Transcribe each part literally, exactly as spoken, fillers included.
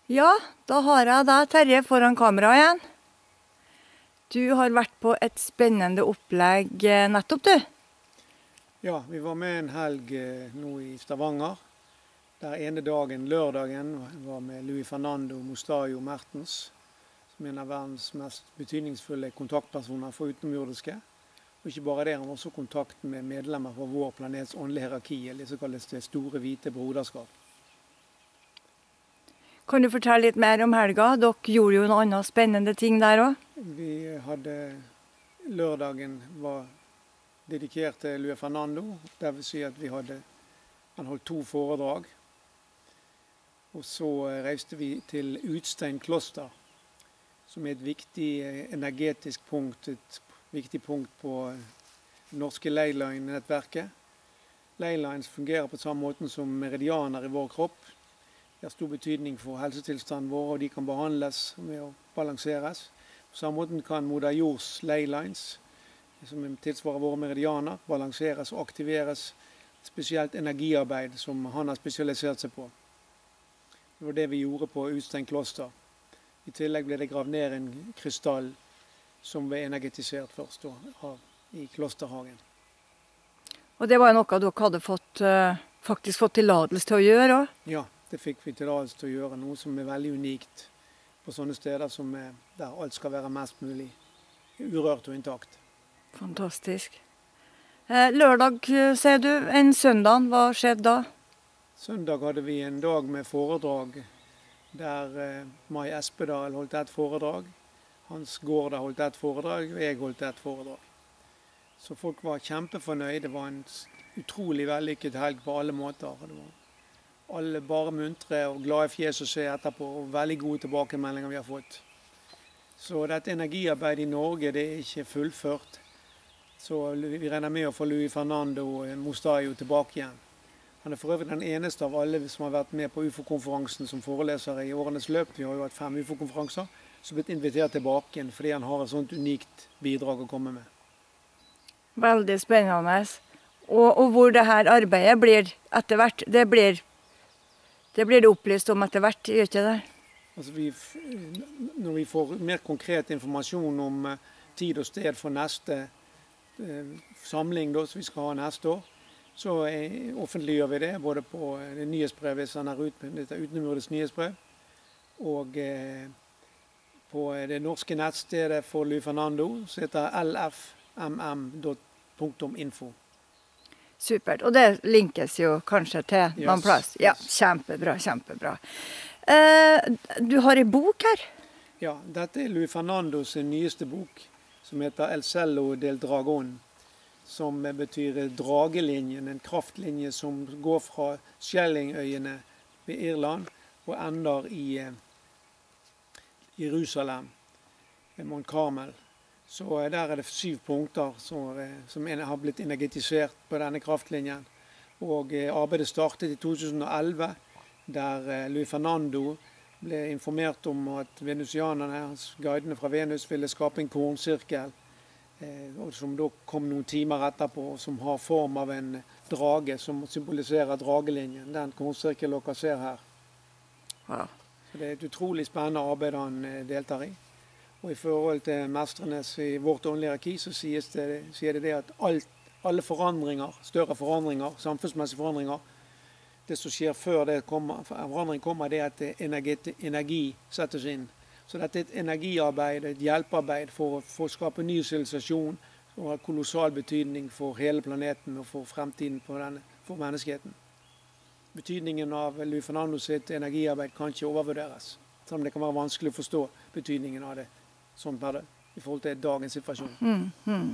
Ja, da har jeg deg, Terje, foran kamera igjen. Du har vært på et spennende opplegg eh, nettopp, du. Ja, vi var med en helg eh, nå i Stavanger. Der ene dagen, lørdagen, var med Louis Fernando Mustayo Mertens, som er en av verdens mest betydningsfulle kontaktpersoner for utenomjordiske. Og ikke bare det, han har også kontakt med medlemmer fra vår planets åndelige hierarki, eller så kalles det store hvite broderskap. Kan du fortelle litt mer om helga? Dere gjorde jo noen andre spennende ting der også. Vi hadde, lørdagen var dedikert til Louis Fernando, det vil si at vi hadde, han holdt to foredrag. Og så reiste vi til Utstein kloster, som er et viktig energetisk punkt, et viktig punkt på det norske Leyline-nettverket. Leylines fungerer på samme måte som meridianer i vår kropp. Det har stor betydning for helsetilstanden vår, og de kan behandles med å balanseres. På samme måte kan Moder Jords Leylines, som tilsvarer våre meridianer, balanseres og aktiveres. Spesielt energiarbeid som han har spesialisert seg på. Det var det vi gjorde på Utstein kloster. I tillegg ble det gravd ned en krystall som ble energetisert først da, i klosterhagen. Og det var noe dere hadde fått, uh, faktisk fått tillatelse til å gjøre også? Ja, det fikk vi tillatelse til å gjøre, noe som er veldig unikt på sånne steder som er, der alt skal være mest mulig urørt og intakt. Fantastisk. Eh, lørdag, ser du, en søndag, hva skjedde da? Søndag hadde vi en dag med foredrag der eh, Mai Espedal holdt et foredrag, Hans Gårda holdt et foredrag, og jeg holdt et foredrag. Så folk var kjempefornøyde. Det var en utrolig vellykket helg på alle måter. Det var alle bare muntre og glade fjes å se etterpå, og veldig gode tilbakemeldinger vi har fått. Så dette energiarbeidet i Norge, det er ikke fullført. Så vi regner med å få Louis Fernando Mustayo tilbake igjen. Han er for øvrig den eneste av alle som har vært med på U F O-konferansen som foreleser i årenes løp. Vi har jo hatt fem U F O-konferanser, som er blitt invitert tilbake igjen, fordi han har et sånt unikt bidrag å komme med. Veldig spennende. Og, og hvor det her arbeidet blir etter hvert, det blir, det blir det opplyst om etter hvert, gjør ikke det? Altså vi, når vi får mer konkret informasjon om tid og sted for neste eh, samling da, som vi skal ha neste år, så eh, offentliggjør vi det, både på det nyhetsbrevet, hvis han er ut, dette utenomjordisk nyhetsbrev, og eh, på det norske nettstedet for Louis Fernando, som heter l f m m punktum info. Supert. Og det linkes jo kanskje til Yes. noen plass. Ja, kjempebra, kjempebra. Eh, du har en bok her. Ja, dette er Louis Fernandos nyeste bok, som heter El Cello del Dragon, som betyr dragelinjen, en kraftlinje som går fra Skjellingøyene ved Irland og ender i Jerusalem, Mount Carmel. Så der er det syv punkter som, som har blitt energetisert på denne kraftlinjen. Og arbeidet startet i to tusen og elleve, der Louis Fernando ble informert om at venusianerne, guidene fra Venus, ville skape en kornsirkel, eh, som da kom noen timer etterpå, som har form av en drage, som symboliserer dragelinjen. Den kornsirkelen dere ser her. Wow. Så det er et utrolig spennende arbeid han deltar i. Og i forhold til mestrenes i vårt åndelige hierarki, så sies det, sier det det at alt, alle forandringer, større forandringer, samfunnsmessige forandringer, det som skjer før det kommer, forandring kommer, det er at energi, energi settes inn. Så dette er et energiarbeid, et hjelpearbeid for, for å skape ny sivilisasjon, og har kolossal betydning for hele planeten og for fremtiden på denne, for menneskeheten. Betydningen av Louis Fernando sitt energiarbeid kan ikke overvurderes, selv om det kan være vanskelig å forstå betydningen av det. Sånn er det, i forhold til dagens situasjon. Mm, mm.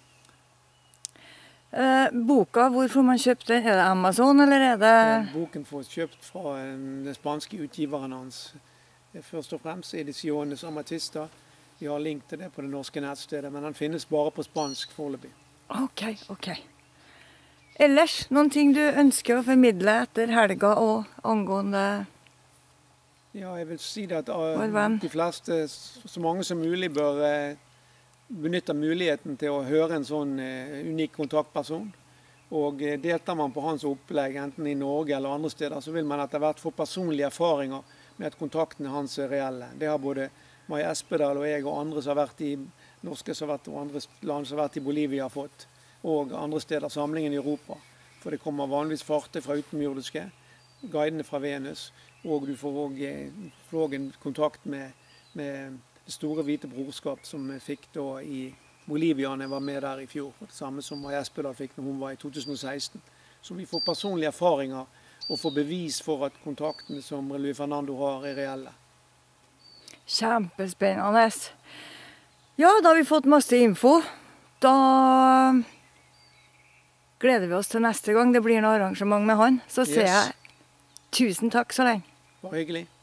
Eh, boka, hvor får man kjøpt den? Er det Amazon, eller er det... Boken får kjøpt fra den spanske utgiveren hans. Først og fremst Ediciones Amatista. Vi har link til det på det norske nettstedet, men den finnes bare på spansk foreløpig. Ok, ok. Ellers, noen ting du ønsker å formidle etter helga og angående... Ja, jeg vil si det at uh, de fleste, så mange som mulig, bør uh, benytte muligheten til å høre en sånn uh, unik kontaktperson. Og uh, deltar man på hans opplegg, enten i Norge eller andre steder, så vil man etter hvert få personlige erfaringer med at kontaktene hans er reelle. Det har både Mai Espedal og jeg og andre som har vært i norske som har vært, og andre land som har vært i Bolivia fått, og andre steder, samlingen i Europa. For det kommer vanligvis fartøy fra utenjordiske, guidene fra Venus, og du får også en kontakt med, med det store hvite brorskap som vi fikk da i Bolivia når jeg var med der i fjor. Det samme som Mai Espedal fikk når hun var i to tusen og seksten. Så vi får personlige erfaringer og får bevis for at kontaktene som Luis Fernando har er reelle. Kjempespennende. Ja, da har vi fått masse info. Da gleder vi oss til neste gang det blir noe arrangement med han. Så sier Yes. jeg tusen takk så lenge. Bare hyggelig.